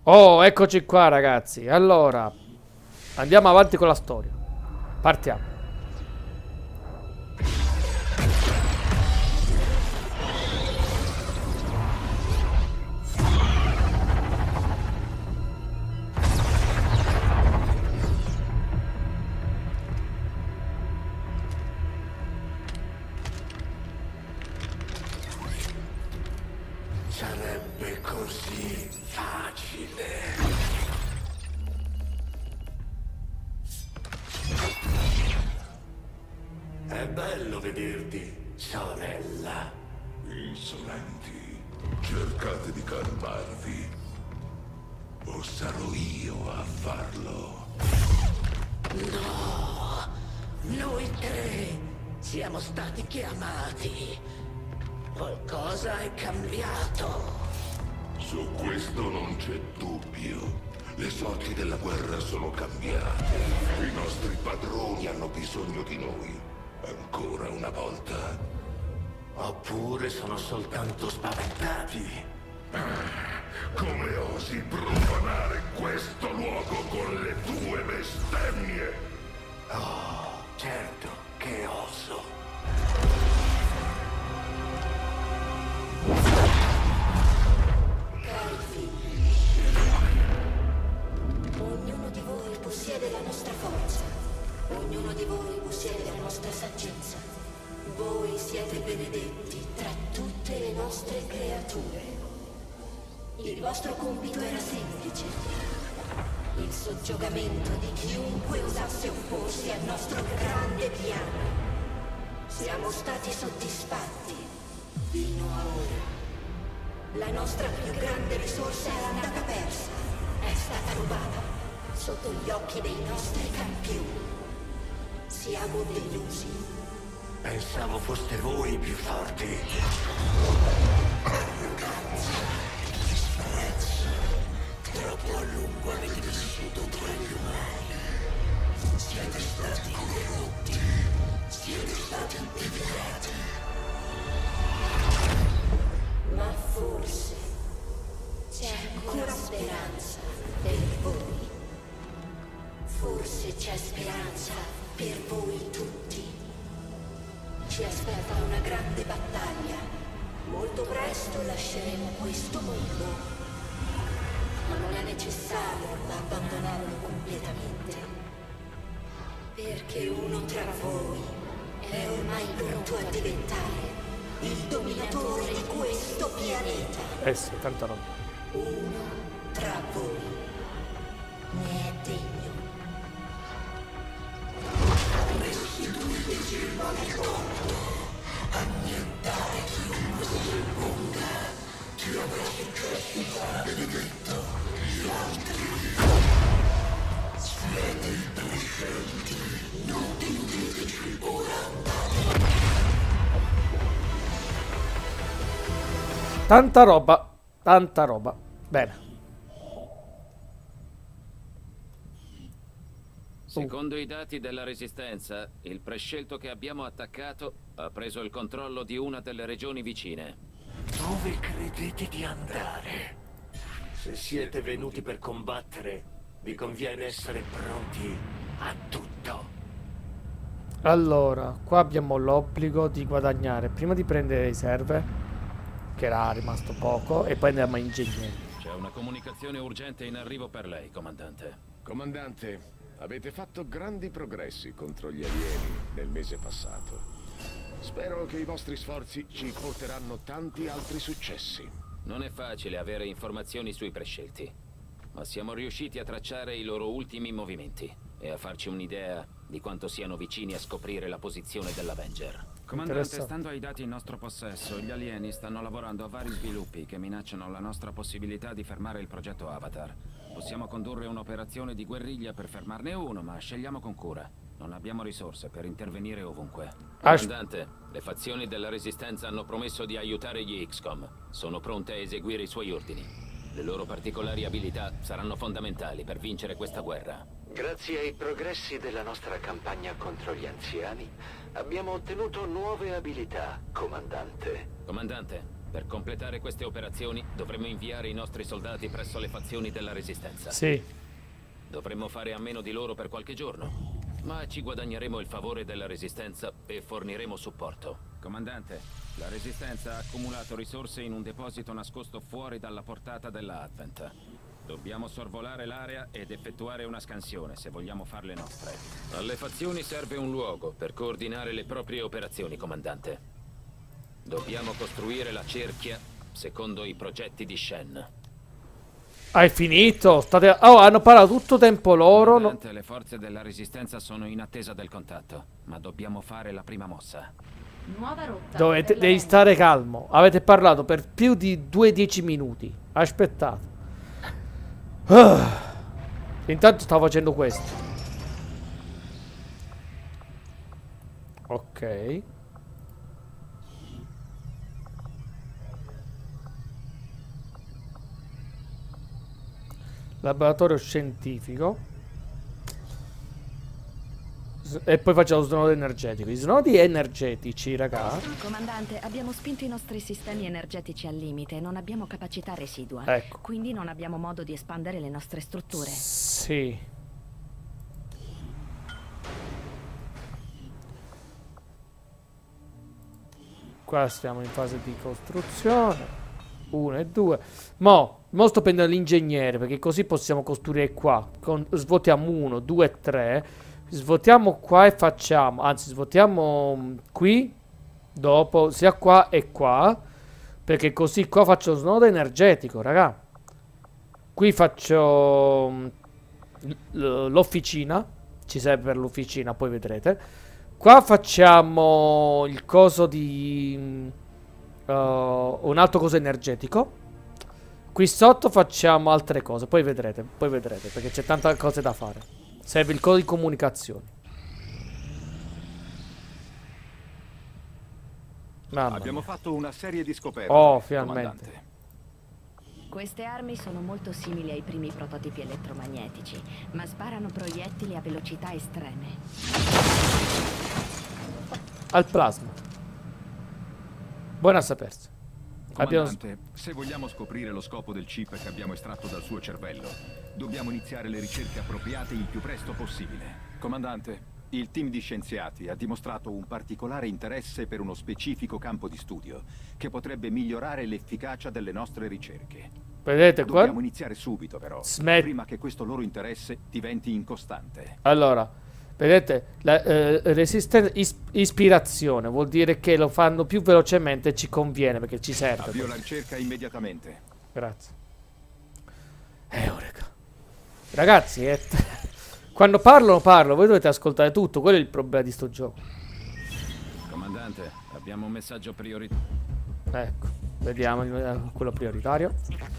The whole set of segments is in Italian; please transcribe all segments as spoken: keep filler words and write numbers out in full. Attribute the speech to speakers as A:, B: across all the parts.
A: Oh, eccoci qua ragazzi. Allora, andiamo avanti con la storia. Partiamo.
B: Sarebbe così facile. È bello vederti, sorella.
C: Insolenti, cercate di calmarvi, o sarò io a farlo.
B: No, noi tre siamo stati chiamati. Qualcosa è cambiato.
C: Su questo non c'è dubbio. Le sorti della guerra sono cambiate. I nostri padroni hanno bisogno di noi. Ancora una volta.
B: Oppure sono soltanto spaventati.
C: Come osi profanare questo luogo con le tue bestemmie?
B: Oh, certo che oso.
D: Cari figli, ognuno di voi possiede la nostra forza, ognuno di voi possiede la nostra saggezza. Voi siete benedetti tra tutte le nostre creature. Il vostro compito era semplice: il soggiogamento di chiunque osasse opporsi al nostro grande piano. Siamo stati soddisfatti fino a ora. La nostra più grande risorsa è andata persa, è stata rubata, sotto gli occhi dei nostri campioni. Siamo delusi.
B: Pensavo foste voi più forti.
D: Arroganza, disprezzo. Troppo a lungo avete vissuto tra gli umani. Siete stati corrotti, siete stati deviati. Ma forse c'è ancora speranza per voi. Forse c'è speranza per voi tutti. Ci aspetta una grande battaglia. Molto presto lasceremo questo mondo. Ma non è necessario abbandonarlo completamente. Perché uno tra voi è ormai pronto a diventare il dominatore di questo pianeta.
A: Eh sì, tanta roba.
D: Uno tra voi ne è degno. Restituiteci il maledetto, annientare chiunque si opponga. Ti avrà successo, benedetto, gli altri. Siete i tuoi scelti, non deludeteci, ora andate.
A: Tanta roba, tanta roba. Bene.
E: Secondo i dati della Resistenza, il prescelto che abbiamo attaccato ha preso il controllo di una delle regioni vicine.
B: Dove credete di andare? Se siete venuti per combattere, vi conviene essere pronti a tutto.
A: Allora, qua abbiamo l'obbligo di guadagnare prima di prendere riserve, che era rimasto poco, e poi andiamo a ingegneri.
E: C'è una comunicazione urgente in arrivo per lei, comandante.
F: Comandante, avete fatto grandi progressi contro gli alieni nel mese passato. Spero che i vostri sforzi ci porteranno tanti altri successi.
E: Non è facile avere informazioni sui prescelti, ma siamo riusciti a tracciare i loro ultimi movimenti e a farci un'idea di quanto siano vicini a scoprire la posizione dell'Avenger.
G: Comandante, stando ai dati in nostro possesso, gli alieni stanno lavorando a vari sviluppi che minacciano la nostra possibilità di fermare il progetto Avatar. Possiamo condurre un'operazione di guerriglia per fermarne uno, ma scegliamo con cura. Non abbiamo risorse per intervenire ovunque.
E: Comandante, le fazioni della Resistenza hanno promesso di aiutare gli X COM. Sono pronte a eseguire i suoi ordini. Le loro particolari abilità saranno fondamentali per vincere questa guerra.
B: Grazie ai progressi della nostra campagna contro gli anziani, abbiamo ottenuto nuove abilità, comandante.
E: Comandante, Per completare queste operazioni dovremo inviare i nostri soldati presso le fazioni della Resistenza.
A: Sì.
E: Dovremmo fare a meno di loro per qualche giorno, ma ci guadagneremo il favore della Resistenza e forniremo supporto.
G: Comandante, la Resistenza ha accumulato risorse in un deposito nascosto fuori dalla portata della Advent. Dobbiamo sorvolare l'area ed effettuare una scansione se vogliamo farle nostre.
E: Alle fazioni serve un luogo per coordinare le proprie operazioni, comandante. Dobbiamo costruire la cerchia secondo i progetti di Shen.
A: Hai finito? State... Oh, hanno parlato tutto tempo loro. No...
G: Le forze della Resistenza sono in attesa del contatto, ma dobbiamo fare la prima mossa.
H: Nuova rotta.
A: Dovete, devi stare calmo. Avete parlato per più di due dieci minuti. Aspettate. Uh. Intanto stavo facendo questo. Ok. Laboratorio scientifico. S e poi facciamo lo snodo energetico. I snodi energetici, raga.
H: Comandante, abbiamo spinto i nostri sistemi energetici al limite. Non abbiamo capacità residua.
A: Ecco.
H: Quindi non abbiamo modo di espandere le nostre strutture.
A: Sì. Qua stiamo in fase di costruzione. Uno e due. Mo, mo sto prendendo l'ingegnere, perché così possiamo costruire qua. Con, svuotiamo uno, due e tre. Svuotiamo qua e facciamo. Anzi, svuotiamo qui. Dopo, sia qua e qua. Perché così qua faccio lo snodo energetico, raga. Qui faccio l'officina. Ci serve per l'officina, poi vedrete. Qua facciamo il coso di... Uh, un altro coso energetico. Qui sotto facciamo altre cose. Poi vedrete, poi vedrete, perché c'è tante cose da fare. Serve il coso di comunicazione. Mamma
I: Abbiamo
A: mia.
I: fatto una serie di scoperte.
A: Oh, finalmente.
I: Comandante.
H: Queste armi sono molto simili ai primi prototipi elettromagnetici, ma sparano proiettili a velocità estreme.
A: Al plasma. Buona a sapersi.
I: Comandante,
A: Abbiamo...
I: se vogliamo scoprire lo scopo del chip che abbiamo estratto dal suo cervello, dobbiamo iniziare le ricerche appropriate il più presto possibile. Comandante, il team di scienziati ha dimostrato un particolare interesse per uno specifico campo di studio che potrebbe migliorare l'efficacia delle nostre ricerche.
A: Vedete qua?
I: Dobbiamo iniziare subito, però,
A: Smet...
I: prima che questo loro interesse diventi incostante.
A: Allora, vedete, la eh, resistenza is ispirazione vuol dire che lo fanno più velocemente e ci conviene perché ci serve.
I: Avvio la ricerca immediatamente.
A: Grazie. Eureka. Ragazzi, eh, quando parlano parlo, voi dovete ascoltare tutto, quello è il problema di sto gioco.
G: Comandante, abbiamo un messaggio prioritario.
A: Ecco, vediamo eh, quello prioritario.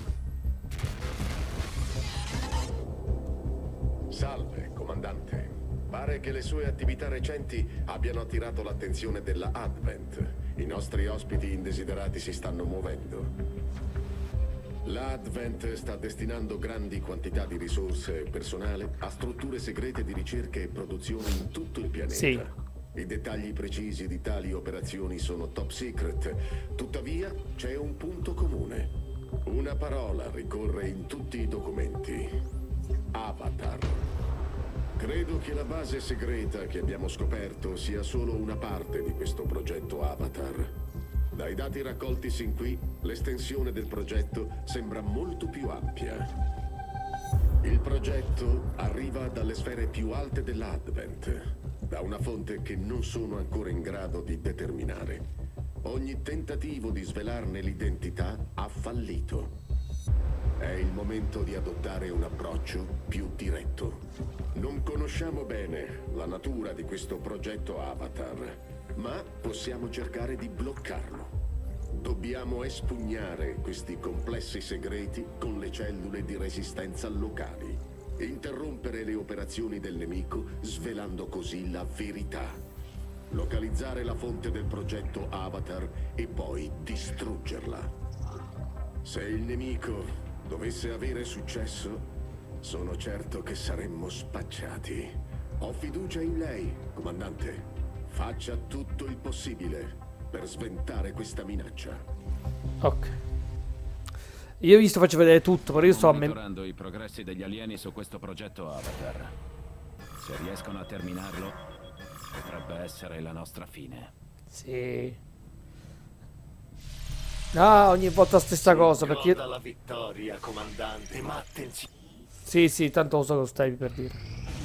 F: Salve, comandante. Pare che le sue attività recenti abbiano attirato l'attenzione della Advent. I nostri ospiti indesiderati si stanno muovendo. La Advent sta destinando grandi quantità di risorse e personale a strutture segrete di ricerca e produzione in tutto il pianeta.
A: Sì.
F: I dettagli precisi di tali operazioni sono top secret. Tuttavia, c'è un punto comune. Una parola ricorre in tutti i documenti. Avatar. Credo che la base segreta che abbiamo scoperto sia solo una parte di questo progetto Avatar. Dai dati raccolti sin qui, l'estensione del progetto sembra molto più ampia. Il progetto arriva dalle sfere più alte dell'Advent, da una fonte che non sono ancora in grado di determinare. Ogni tentativo di svelarne l'identità ha fallito. È il momento di adottare un approccio più diretto. Non conosciamo bene la natura di questo progetto Avatar, ma possiamo cercare di bloccarlo. Dobbiamo espugnare questi complessi segreti con le cellule di resistenza locali. Interrompere le operazioni del nemico, svelando così la verità. Localizzare la fonte del progetto Avatar e poi distruggerla. Se il nemico dovesse avere successo, sono certo che saremmo spacciati. Ho fiducia in lei, comandante. Faccia tutto il possibile per sventare questa minaccia.
A: Ok. Io vi sto facendo vedere tutto, però io sto
G: monitorando i progressi degli alieni su questo progetto Avatar. Se riescono a terminarlo, potrebbe essere la nostra fine.
A: Sì. Ah, ogni volta stessa cosa, perché io...
B: la vittoria, comandante, ma attenzione.
A: Sì, sì, tanto lo so che lo stai per dire.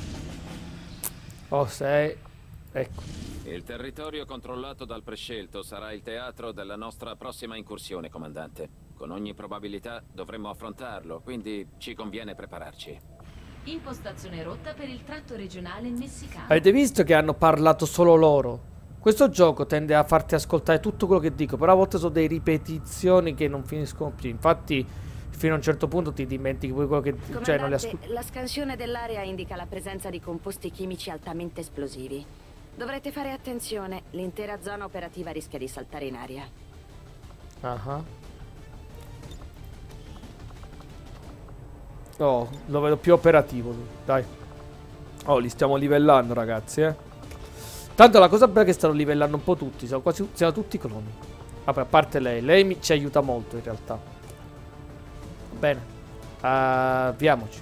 A: Oh, sei... Ecco.
E: Il territorio controllato dal prescelto sarà il teatro della nostra prossima incursione, comandante. Con ogni probabilità dovremmo affrontarlo, quindi ci conviene prepararci.
J: Impostazione rotta per il tratto regionale messicano.
A: Avete visto che hanno parlato solo loro? Questo gioco tende a farti ascoltare tutto quello che dico, però a volte sono delle ripetizioni che non finiscono più. Infatti, fino a un certo punto ti dimentichi poi quello che... Cioè, non le ascolti.
H: La scansione dell'area indica la presenza di composti chimici altamente esplosivi. Dovrete fare attenzione, l'intera zona operativa rischia di saltare in aria.
A: Ah. Oh, lo vedo più operativo, dai. Oh, li stiamo livellando, ragazzi, eh. Tanto la cosa bella è che stanno livellando un po' tutti, siamo quasi siamo tutti cloni. Vabbè, a parte lei, lei mi, ci aiuta molto in realtà. Bene, uh, avviamoci.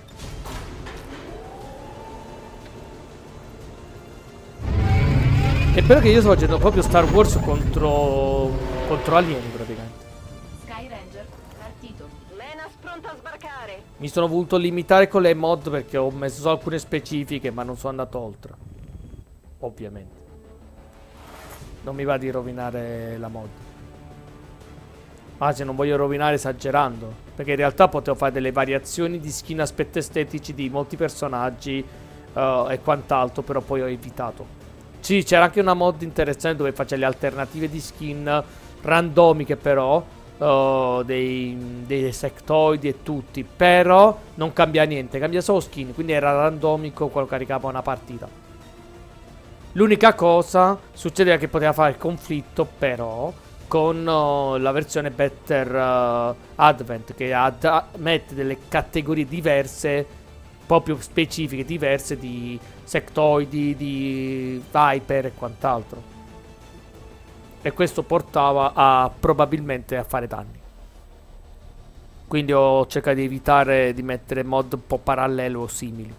A: È bello che io sto facendo proprio Star Wars contro contro alieni praticamente.
J: Sky Ranger partito.
H: Menas pronto a sbarcare.
A: Mi sono voluto limitare con le mod perché ho messo solo alcune specifiche, ma non sono andato oltre. Ovviamente. Non mi va di rovinare la mod. Ah, se non voglio rovinare esagerando, perché in realtà potevo fare delle variazioni di skin aspetto estetici di molti personaggi uh, e quant'altro, però poi ho evitato. Sì, c'era anche una mod interessante dove faceva le alternative di skin randomiche però, uh, dei, dei sectoidi e tutti, però non cambia niente, cambia solo skin, quindi era randomico quando caricava una partita. L'unica cosa succedeva che poteva fare il conflitto però con uh, la versione Better uh, Advent, che ad mette delle categorie diverse, proprio specifiche, diverse di sectoidi, di Viper e quant'altro. E questo portava a probabilmente a fare danni. Quindi ho cercato di evitare di mettere mod un po' parallelo o simili.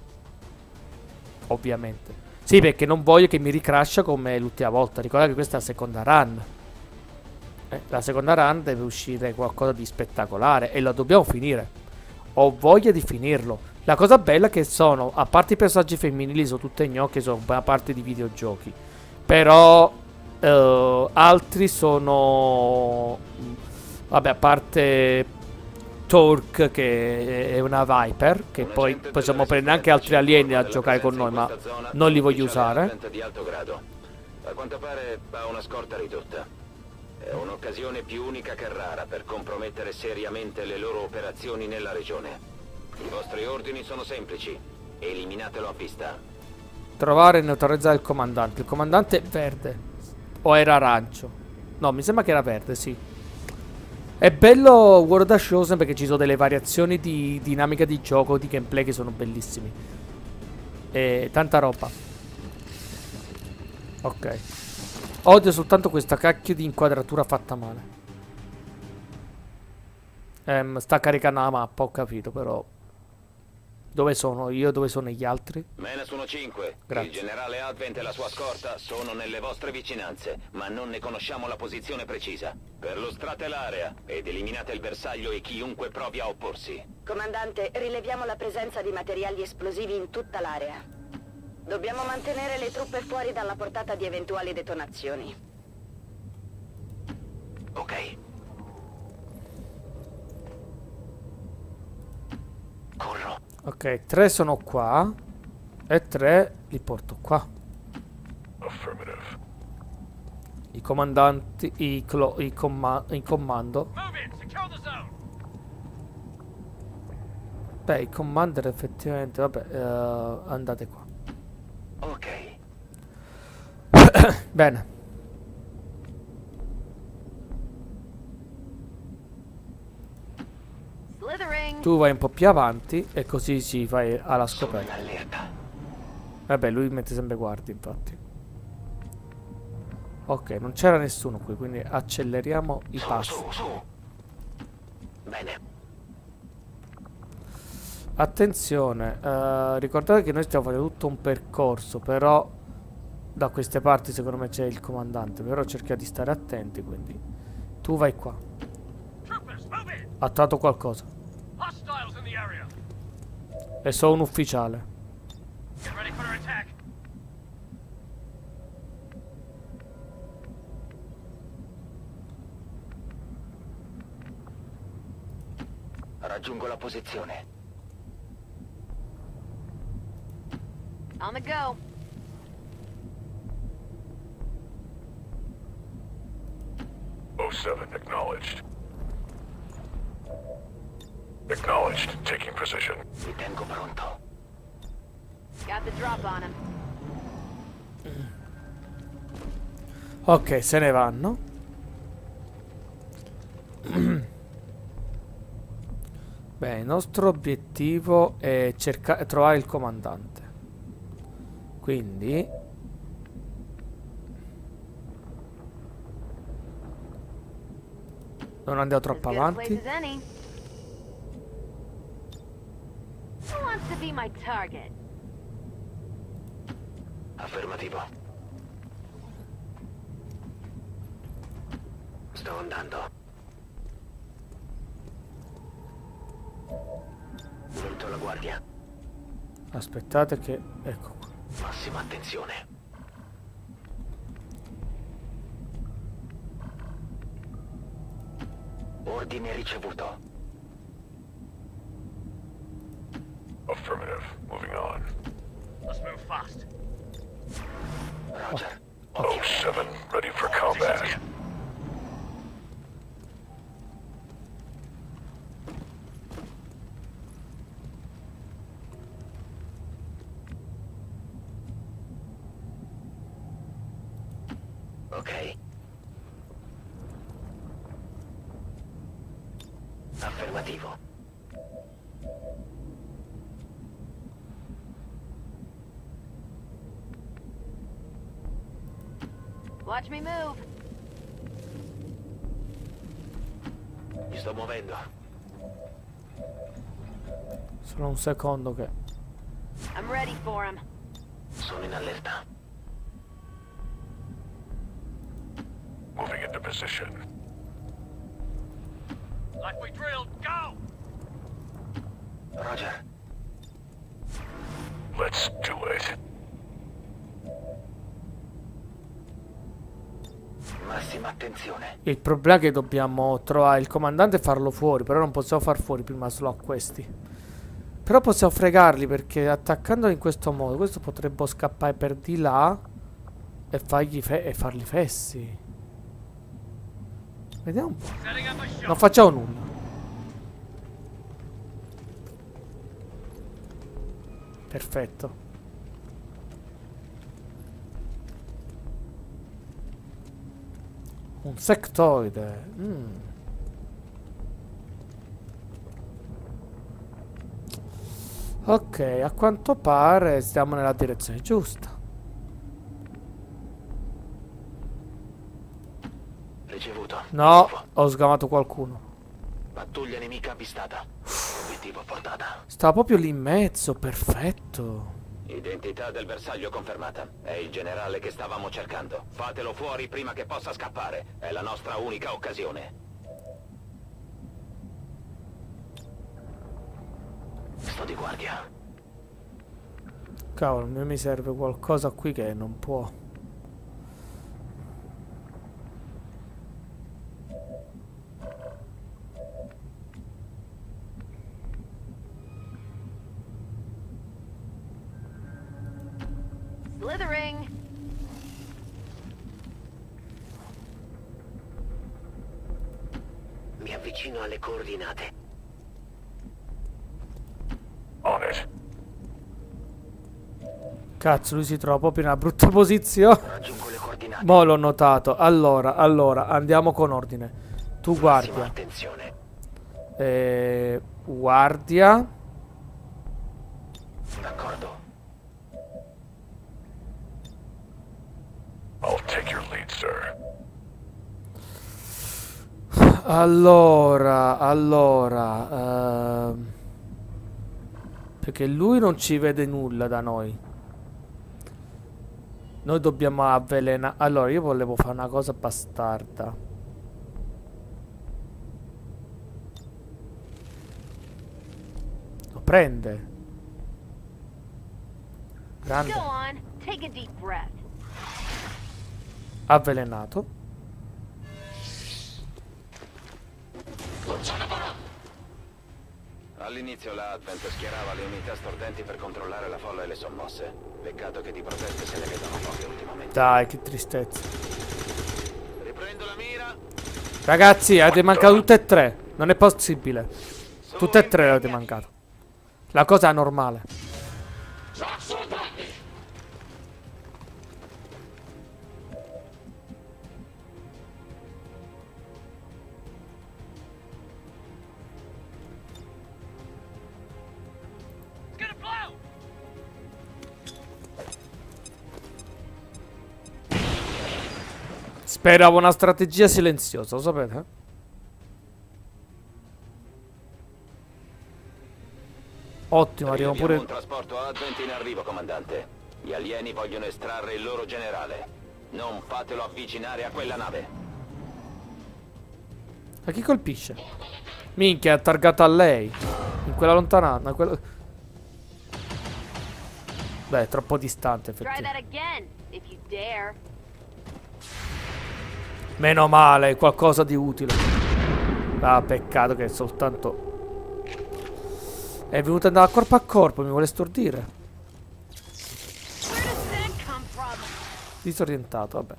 A: Ovviamente. Sì, perché non voglio che mi ricrascia come l'ultima volta. Ricorda che questa è la seconda run. Eh, la seconda run deve uscire qualcosa di spettacolare e la dobbiamo finire. Ho voglia di finirlo. La cosa bella è che sono, a parte i personaggi femminili, sono tutte gnocche, sono una parte di videogiochi. Però eh, altri sono... Vabbè, a parte Torque, che è una Viper, che poi possiamo prendere anche altri alieni a giocare con noi, ma non li voglio usare.
E: Di alto grado. A quanto pare ha una scorta ridotta. È un'occasione più unica che rara per compromettere seriamente le loro operazioni nella regione. I vostri ordini sono semplici. Eliminatelo a vista.
A: Trovare e neutralizzare il comandante. Il comandante è verde. O era arancio? No, mi sembra che era verde, sì. È bello World of Chosen perché ci sono delle variazioni di dinamica di gioco, di gameplay che sono bellissimi. E tanta roba. Ok. Odio soltanto questa cacchio di inquadratura fatta male. Ehm, sta caricando la mappa, ho capito, però... Dove sono io? Dove sono gli altri?
E: Menas uno cinque.
A: Grazie.
E: Il generale Advent e la sua scorta sono nelle vostre vicinanze, ma non ne conosciamo la posizione precisa. Perlustrate l'area ed eliminate il bersaglio e chiunque provi a opporsi.
H: Comandante, rileviamo la presenza di materiali esplosivi in tutta l'area. Dobbiamo mantenere le truppe fuori dalla portata di eventuali detonazioni.
E: Ok. Corro.
A: Ok, tre sono qua e tre li porto qua. I comandanti, i, clo, i, comma, i comando. Beh, i commander effettivamente, vabbè, uh, andate qua.
E: Ok.
A: Bene. Tu vai un po' più avanti e così si fai alla scoperta. Vabbè, lui mette sempre guardia, infatti. Ok, non c'era nessuno qui, quindi acceleriamo i passi.
E: Bene.
A: Attenzione, eh, ricordate che noi stiamo facendo tutto un percorso, però da queste parti secondo me c'è il comandante, però cerchiamo di stare attenti, quindi tu vai qua. Ha trovato qualcosa. È solo un ufficiale.
E: Raggiungo la posizione.
K: On the go.
C: oh seven acknowledged. Acknowledged. Taking position.
E: Mi tengo pronto.
K: Got the drop on him.
A: Ok, se ne vanno. Beh, il nostro obiettivo è cercare trovare il comandante. Quindi non andiamo troppo avanti.
K: Who wants to be my target?
E: Affermativo. Sto andando. Volto la guardia.
A: Aspettate che... ecco qua.
E: Massima attenzione. Ordine ricevuto.
C: Affirmative. Moving on.
B: Let's move fast.
E: Roger.
C: oh seven, ready for combat.
E: Ok. Affermativo.
K: Watch me move.
E: Mi sto muovendo.
A: Solo un secondo che...
K: I'm ready for him.
E: Sono in allerta.
C: Moving into position.
B: Like we drilled, go!
E: Roger.
C: Let's do it.
E: Massima attenzione.
A: Il problema è che dobbiamo trovare il comandante e farlo fuori, però non possiamo far fuori prima solo a questi. Però possiamo fregarli perché attaccandoli in questo modo, questo potrebbe scappare per di là e, fargli fe e farli fessi. Vediamo un po'. Non facciamo nulla. Perfetto. Un sectoide. Mm. Ok, a quanto pare stiamo nella direzione giusta.
E: Ricevuto.
A: No, ho sgamato qualcuno.
E: Pattuglia nemica avvistata. Obiettivo a portata.
A: Stava proprio lì in mezzo, perfetto.
E: Identità del bersaglio confermata. È il generale che stavamo cercando. Fatelo fuori prima che possa scappare. È la nostra unica occasione. Sto di guardia.
A: Cavolo, a me mi serve qualcosa qui che non può.
K: Slithering.
E: Mi avvicino alle coordinate.
C: On it.
A: Cazzo, lui si trova proprio in una brutta posizione.
E: Raggiungo le coordinate.
A: Mo' l'ho notato. Allora, allora, andiamo con ordine. Tu
E: Massima
A: guardia.
E: attenzione.
A: Eh, guardia.
E: D'accordo.
C: I'll take your lead, sir.
A: Allora, allora... ehm, perché lui non ci vede nulla da noi. Noi dobbiamo avvelenare... Allora, io volevo fare una cosa bastarda. Lo prende. Grande.
K: Go on, take a deep breath.
A: Avvelenato.
E: All'inizio la Advent schierava le unità stordenti per controllare la folla e le sommosse. Peccato che di proteste se ne vedono poche ultimamente.
A: Dai, che tristezza.
E: Riprendo la mira.
A: Ragazzi, avete mancato tutte e tre. Non è possibile. Tutte e tre avete mancato. La cosa è normale. Speravo una strategia silenziosa, lo sapete? Ottimo, arriviamo pure...
E: un trasporto Advent in arrivo, comandante. Gli alieni vogliono estrarre il loro generale. Non fatelo avvicinare a quella nave.
A: A chi colpisce? Minchia, è targato a lei. In quella lontananza, quella... Beh, è troppo distante,
K: Try
A: effettivamente.
K: that again, if you dare.
A: Meno male, qualcosa di utile. Ah, peccato che è soltanto... È venuto andare corpo a corpo, mi vuole stordire.
K: Where does that come from?
A: Disorientato, vabbè.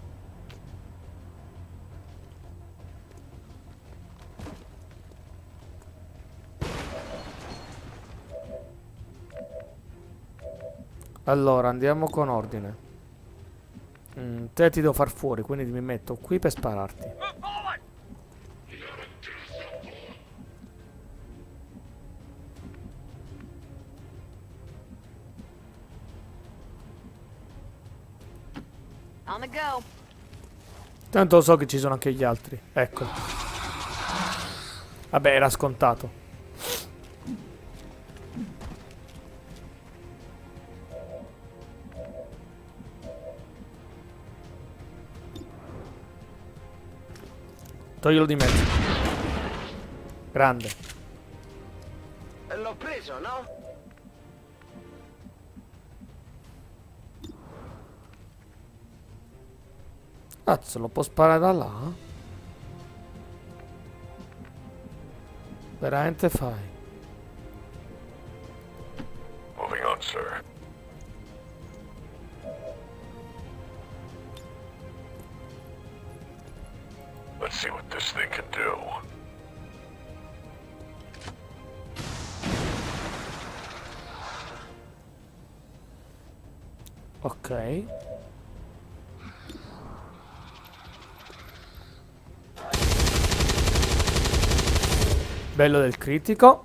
A: Allora, andiamo con ordine. Mm, te ti devo far fuori, quindi mi metto qui per spararti.
K: On the go.
A: Tanto so che ci sono anche gli altri. Ecco. Vabbè, era scontato. Toglilo di mezzo. Grande.
E: L'ho preso, no?
A: Cazzo, lo può sparare da là? Veramente fai?
C: Moving on, sir. Let's see what this thing can do.
A: Ok. Bello del critico.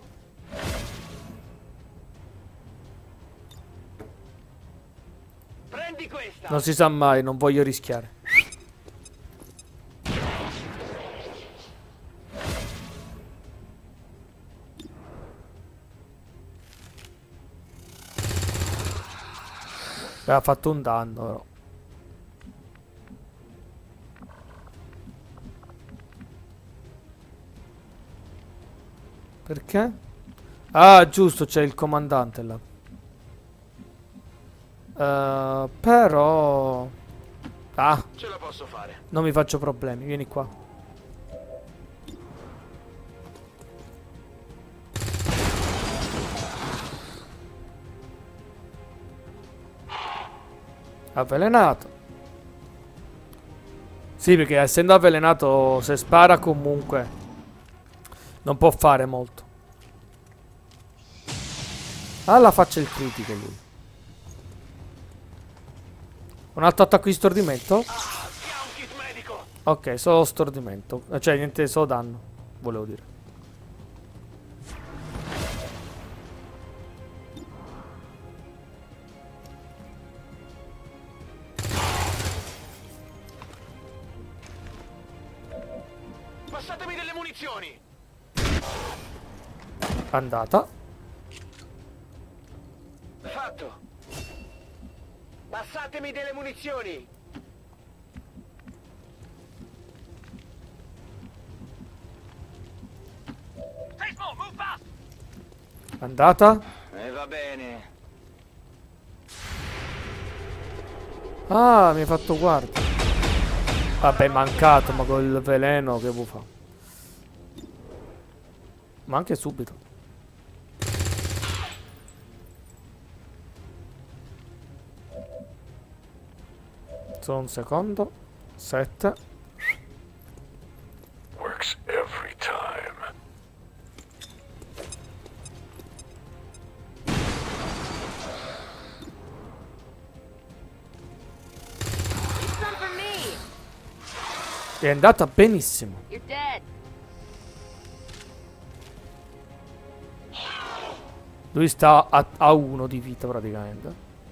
E: Prendi questa.
A: Non si sa mai, non voglio rischiare. Ha fatto un danno però. Perché? Ah, giusto, c'è il comandante là. Uh, però... Ah,
E: Ce la posso fare.
A: non mi faccio problemi, vieni qua. Avvelenato. Sì, perché essendo avvelenato, se spara comunque non può fare molto. Alla faccia il critico lui. Un altro attacco di stordimento? Ok, solo stordimento. Cioè niente, solo danno, volevo dire.
B: Passatemi delle munizioni!
A: Andata.
B: Fatto! Passatemi delle munizioni!
A: Andata.
E: E va bene.
A: Ah, mi hai fatto guardia. Vabbè, è mancato, ma col veleno che vuoi fare? Ma anche subito. Solo un secondo. Sette.
C: Works every time.
A: È andata benissimo.
K: You're dead.
A: Lui sta a, a uno di vita praticamente.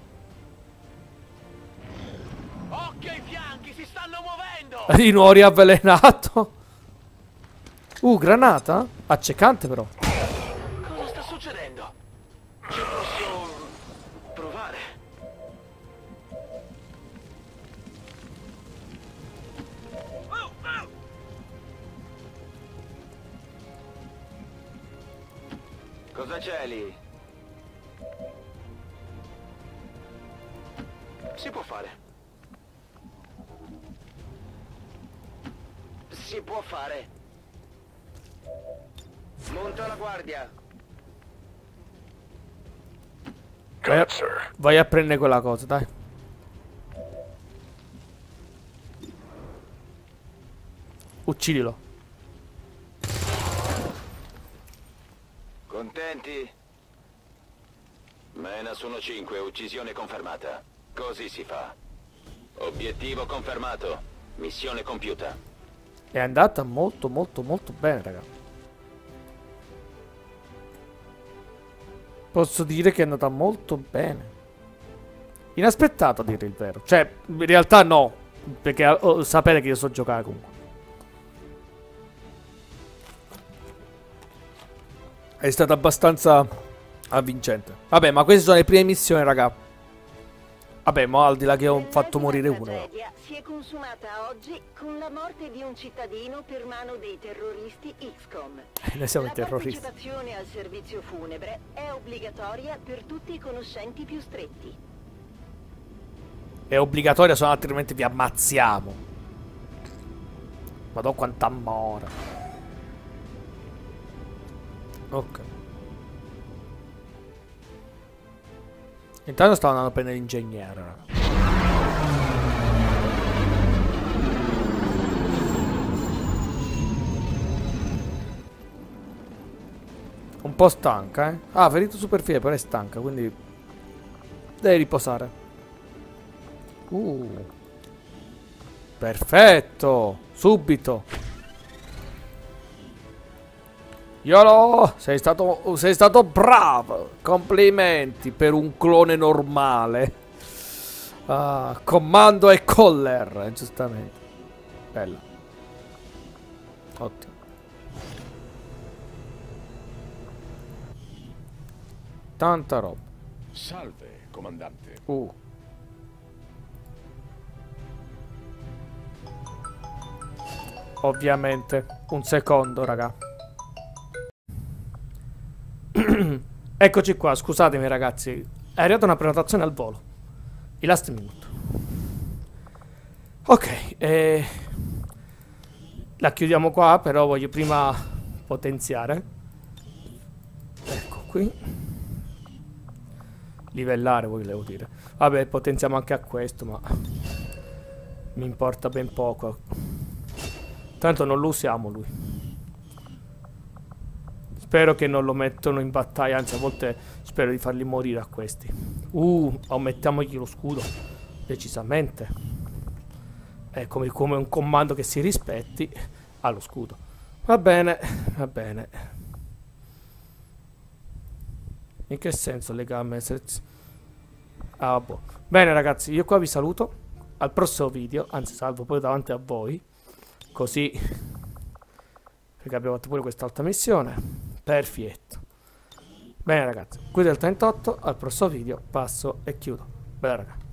B: Occhio ai fianchi, si stanno muovendo!
A: Di nuovo riavvelenato. Uh, granata? Accecante però.
B: Cosa sta succedendo? Ci posso provare?
E: Cosa c'è lì?
B: Si può fare. Si può fare. Monta la guardia.
A: Vai a, vai a prendere quella cosa, dai. Uccidilo.
E: Contenti? Menas uno cinque, uccisione confermata. Così si fa. Obiettivo confermato. Missione compiuta.
A: È andata molto molto molto bene, raga. Posso dire che è andata molto bene. Inaspettato a dire il vero. Cioè, in realtà no. Perché oh, sapete che io so giocare comunque. È stata abbastanza avvincente. Vabbè, ma queste sono le prime missioni, raga. Vabbè, ma al di là che ho fatto morire uno.
H: La tragedia si è consumata oggi con la morte di un cittadino per mano dei terroristi X COM.
A: Noi siamo i
H: La
A: terroristi.
H: partecipazione al servizio funebre è obbligatoria per tutti i conoscenti più stretti.
A: È obbligatoria, se no altrimenti vi ammazziamo. Madò quanta mora. Ok. Intanto stavo andando a prendere l'ingegnere, raga. Un po' stanca, eh. Ah, ferito superficie, però è stanca, quindi devi riposare. Uh. Perfetto. Subito. Yolo, sei stato, sei stato bravo. Complimenti per un clone normale. Ah, comando e Coller, giustamente. Bella. Ottimo. Tanta roba.
C: Salve, comandante.
A: Uh. Ovviamente. Un secondo, raga. Eccoci qua, scusatemi ragazzi. È arrivata una prenotazione al volo. Il last minute. Ok, eh, la chiudiamo qua, però voglio prima potenziare. Ecco qui. Livellare volevo dire. Vabbè, potenziamo anche a questo, ma mi importa ben poco. Tanto non lo usiamo lui. Spero che non lo mettono in battaglia, anzi a volte spero di farli morire a questi. Uh, aumentiamogli lo scudo. Decisamente. È come, come un comando che si rispetti allo scudo. Va bene, va bene. In che senso legame? Ah, boh. Bene ragazzi, io qua vi saluto. Al prossimo video, anzi salvo poi davanti a voi. Così perché abbiamo fatto pure quest'altra missione. Perfetto. Bene ragazzi, qui del trentotto, al prossimo video passo e chiudo. Bene ragazzi.